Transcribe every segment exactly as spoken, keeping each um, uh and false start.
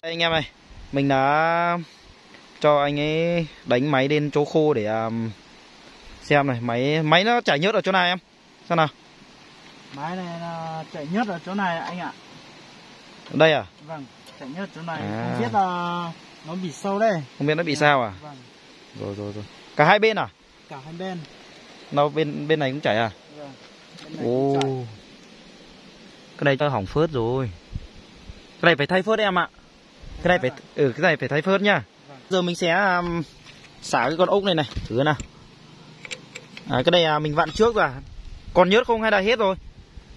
Anh em ơi, mình đã cho anh ấy đánh máy lên chỗ khô để um, xem này, máy máy nó chảy nhớt ở chỗ này em. Sao nào? Máy này là chảy nhớt ở chỗ này anh ạ. Ở đây à? Vâng, chảy nhớt chỗ này, À. không biết là nó bị sâu đây. Không biết nó bị sao à? Vâng. Rồi rồi rồi. Cả hai bên à? Cả hai bên. Nó bên bên này cũng chảy à? Vâng. Bên này Ồ. cũng chảy. Cái này cho hỏng phớt rồi. Cái này phải thay phớt em ạ. Cái này phải ừ cái này phải thay phớt nhá. Vâng. Giờ mình sẽ um, xả cái con ốc này này, thử nào. À, cái này à, mình vặn trước rồi. Còn nhớt không hay là hết rồi?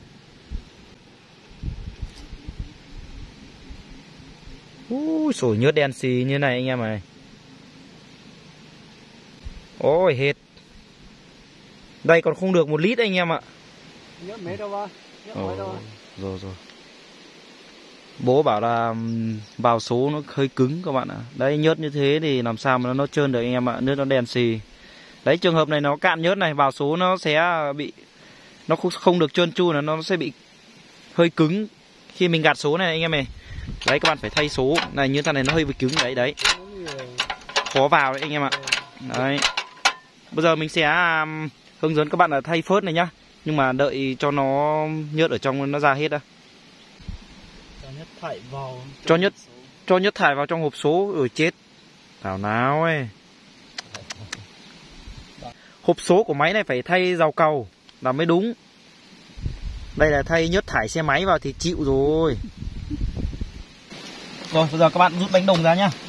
Ui sổi nhớt đen xì như này anh em này. Ôi hết. Đây còn không được một lít anh em ạ. Nhớt mấy đâu ba? Nhớt mấy đâu? Rồi rồi. Bố bảo là vào số nó hơi cứng các bạn ạ. Đấy nhớt như thế thì làm sao mà nó, nó trơn được anh em ạ. Nhớt nó đen xì. Đấy trường hợp này nó cạn nhớt này, vào số nó sẽ bị, nó không được trơn tru, nó sẽ bị hơi cứng khi mình gạt số này anh em này. Đấy các bạn phải thay số này, như thế này nó hơi bị cứng đấy đấy. Khó vào đấy anh em ạ. Đấy. Bây giờ mình sẽ um, hướng dẫn các bạn là thay phớt này nhá. Nhưng mà đợi cho nó nhớt ở trong nó ra hết đã. Cho nhớt thải vào. Cho nhớt cho nhớt thải vào trong hộp số rồi chết. Nào nào ấy. Hộp số của máy này phải thay dầu cầu là mới đúng. Đây là thay nhớt thải xe máy vào thì chịu rồi. Rồi bây giờ các bạn rút bánh đồng ra nhá.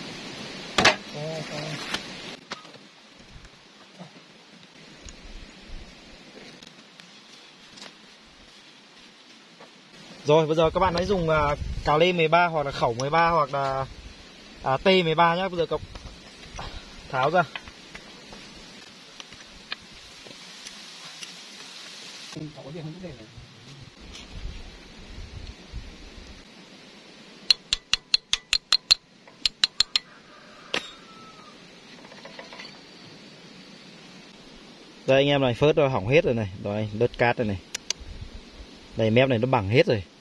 Rồi bây giờ các bạn hãy dùng uh, cào lê mười ba hoặc là khẩu mười ba hoặc là à, T mười ba nhá. Bây giờ các tháo ra. Đây anh em này, phớt nó hỏng hết rồi này. Rồi đất cát rồi này. Đây mép này nó bằng hết rồi.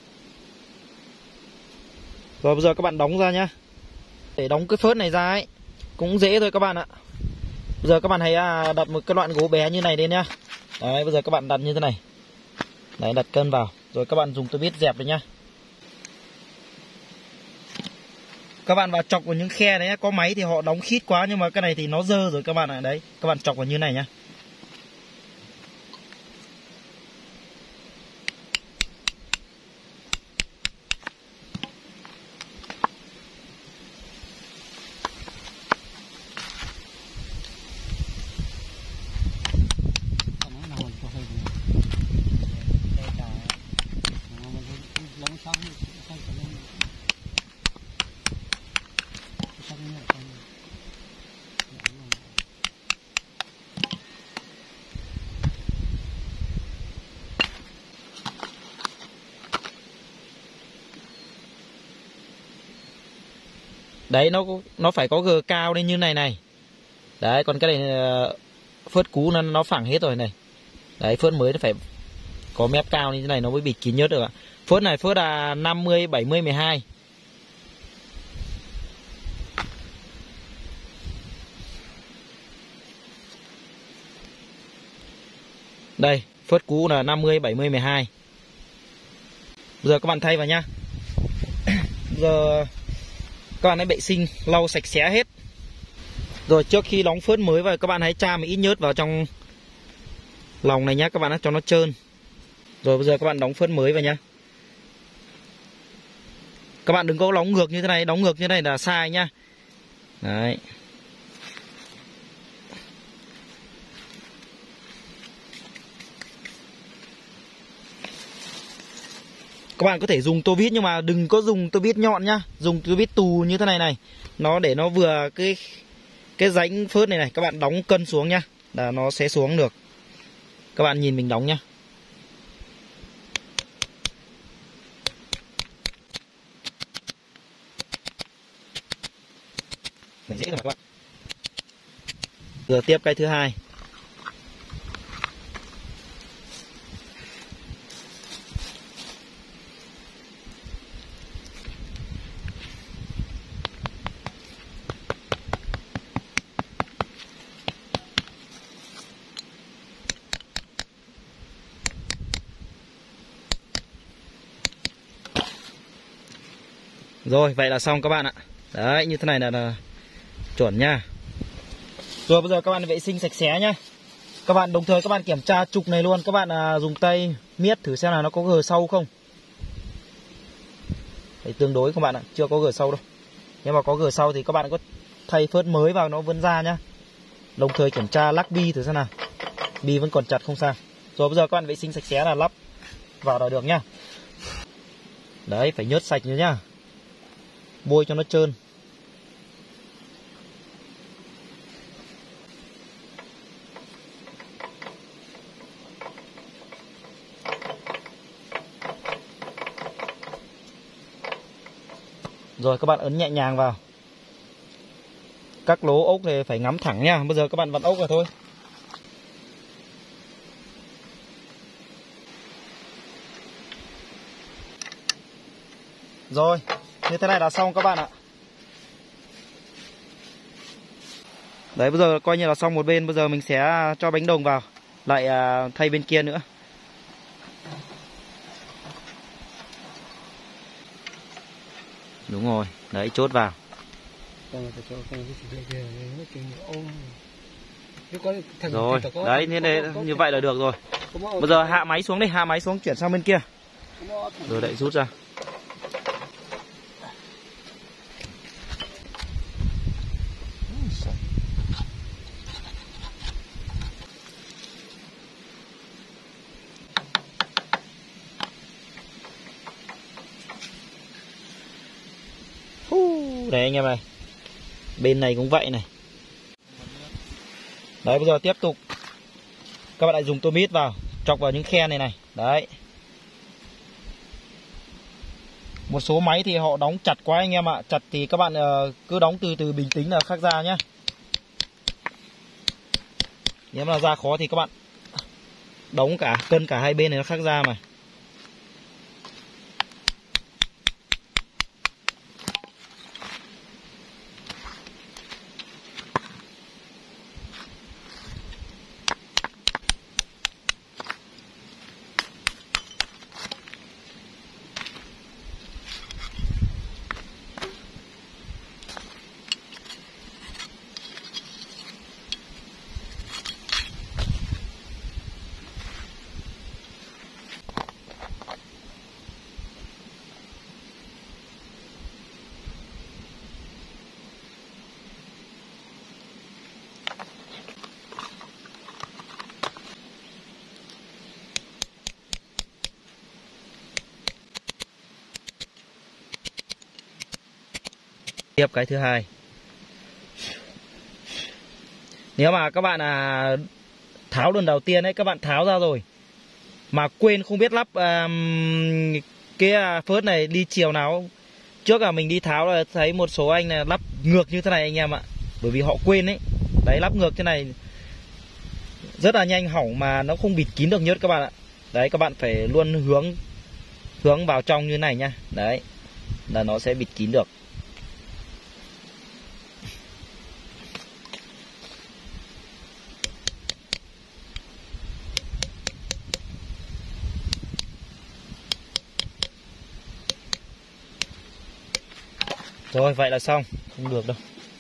Rồi bây giờ các bạn đóng ra nhá. Để đóng cái phớt này ra ấy cũng dễ thôi các bạn ạ. Bây giờ các bạn hãy đặt một cái đoạn gỗ bé như này lên nhá. Đấy bây giờ các bạn đặt như thế này. Đấy đặt cân vào. Rồi các bạn dùng tô vít dẹp đấy nhá. Các bạn vào chọc vào những khe đấy, có máy thì họ đóng khít quá nhưng mà cái này thì nó dơ rồi các bạn ạ. Đấy các bạn chọc vào như này nhá. Đấy nó nó phải có gờ cao lên như này này. Đấy còn cái này phớt cũ nó nó phẳng hết rồi này. Đấy phớt mới nó phải có mép cao như thế này nó mới bịt kín nhớt được ạ. Phớt này phớt là năm mươi, bảy mươi, mười hai. Đây, phớt cũ là năm mươi, bảy mươi, mười hai. Bây giờ các bạn thay vào nhá. Bây giờ các bạn hãy vệ sinh lau sạch sẽ hết. Rồi trước khi đóng phớt mới vào các bạn hãy tra một ít nhớt vào trong lòng này nhá các bạn, cho nó trơn. Rồi bây giờ các bạn đóng phớt mới vào nhá. Các bạn đừng có đóng ngược như thế này, đóng ngược như thế này là sai nhá. Đấy. Các bạn có thể dùng tô vít nhưng mà đừng có dùng tô vít nhọn nhá. Dùng tô vít tù như thế này này. Nó để nó vừa cái cái rãnh phớt này này. Các bạn đóng cân xuống nhá. Là nó sẽ xuống được. Các bạn nhìn mình đóng nhá. Này dễ rồi các bạn. Giờ tiếp cái thứ hai. Rồi vậy là xong các bạn ạ. Đấy, như thế này là, là chuẩn nha. Rồi bây giờ các bạn vệ sinh sạch sẽ nhá. Các bạn đồng thời các bạn kiểm tra trục này luôn. Các bạn à, dùng tay miết thử xem là nó có gờ sâu không. Đấy, tương đối các bạn ạ, chưa có gờ sâu đâu. Nhưng mà có gờ sâu thì các bạn có thay phớt mới vào nó vẫn ra nhá. Đồng thời kiểm tra lắc bi thử xem nào. Bi vẫn còn chặt không sao. Rồi bây giờ các bạn vệ sinh sạch sẽ là lắp vào là được nhá. Đấy, phải nhớt sạch nữa nhá. Bôi cho nó trơn. Rồi các bạn ấn nhẹ nhàng vào. Các lỗ ốc thì phải ngắm thẳng nha. Bây giờ các bạn vặn ốc vào thôi. Rồi, như thế này là xong các bạn ạ. Đấy, bây giờ coi như là xong một bên. Bây giờ mình sẽ cho bánh đồng vào, lại thay bên kia nữa. Đúng rồi, đấy, chốt vào. Rồi, đấy, như, đây, như vậy là được rồi. Bây giờ hạ máy xuống đi, hạ máy xuống chuyển sang bên kia. Rồi lại rút ra. Đấy anh em này. Bên này cũng vậy này. Đấy, bây giờ tiếp tục các bạn lại dùng tô mít vào, chọc vào những khe này này. Đấy. Một số máy thì họ đóng chặt quá anh em ạ. Chặt thì các bạn uh, cứ đóng từ từ, bình tĩnh là khắc ra nhá. Nếu mà ra khó thì các bạn đóng cả cân cả hai bên này nó khắc ra mà. Tiếp cái thứ hai. Nếu mà các bạn à, tháo lần đầu tiên ấy, các bạn tháo ra rồi mà quên không biết lắp um, cái phớt này đi chiều nào. Trước là mình đi tháo là thấy một số anh là lắp ngược như thế này anh em ạ. Bởi vì họ quên ấy. Đấy, lắp ngược thế này rất là nhanh hỏng mà nó không bịt kín được nhớt các bạn ạ. Đấy, các bạn phải luôn hướng hướng vào trong như này nha. Đấy, là nó sẽ bịt kín được. Rồi vậy là xong, không được đâu.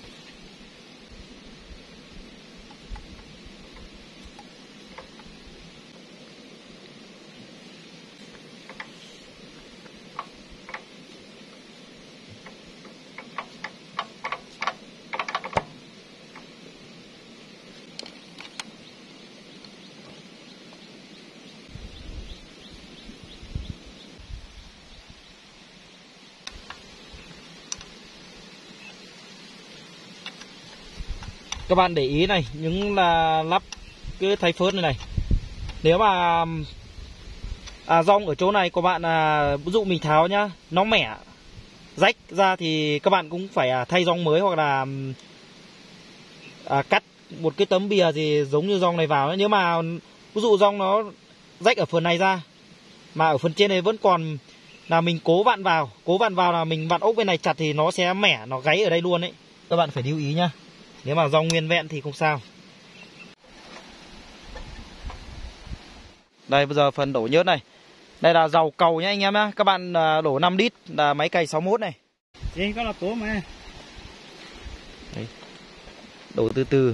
Các bạn để ý này, những là lắp cái thay phớt này này. Nếu mà à, rong ở chỗ này của bạn à, ví dụ mình tháo nhá, nó mẻ rách ra thì các bạn cũng phải à, thay rong mới, hoặc là à, cắt một cái tấm bìa gì giống như rong này vào. Nếu mà ví dụ rong nó rách ở phần này ra mà ở phần trên này vẫn còn, là mình cố vặn vào, cố vặn vào là mình vặn ốc bên này chặt thì nó sẽ mẻ, nó gáy ở đây luôn đấy. Các bạn phải lưu ý nhá. Nếu mà rong nguyên vẹn thì không sao. Đây, bây giờ phần đổ nhớt này. Đây là dầu cầu nhá anh em nhá. Các bạn đổ năm lít là máy cày sáu mốt này. Đi có là tố mà. Đấy. Đổ từ từ.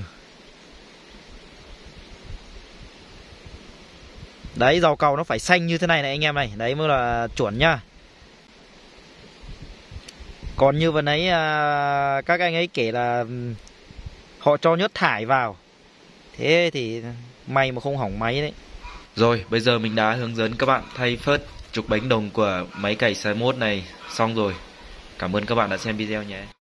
Đấy, rau cầu nó phải xanh như thế này này anh em này. Đấy mới là chuẩn nhá. Còn như vừa nãy à, các anh ấy kể là họ cho nhớt thải vào. Thế thì may mà không hỏng máy đấy. Rồi, bây giờ mình đã hướng dẫn các bạn thay phớt trục bánh đồng của máy cày sáu mốt này xong rồi. Cảm ơn các bạn đã xem video nhé.